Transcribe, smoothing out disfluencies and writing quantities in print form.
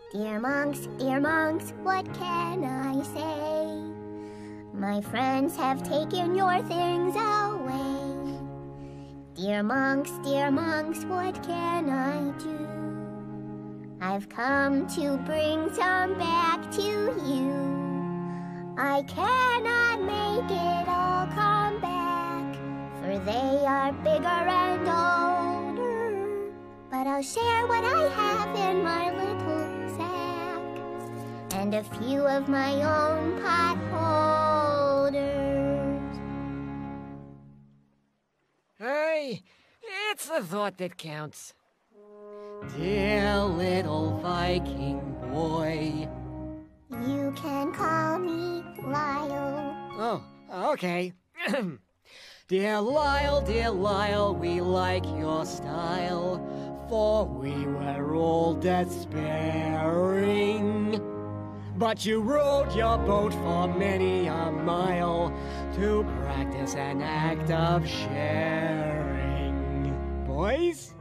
Dear monks, what can I say? My friends have taken your things away. Dear monks, what can I do? I've come to bring some back to you. I cannot make it all come back, for they are bigger and older. But I'll share what I have in my little sack, and a few of my own pot holders. Hey, it's the thought that counts. Dear little Viking boy. You can call me Lyle. Oh, okay. Dear Lyle, we like your style, for we were all despairing. But you rowed your boat for many a mile to practice an act of sharing. Boys?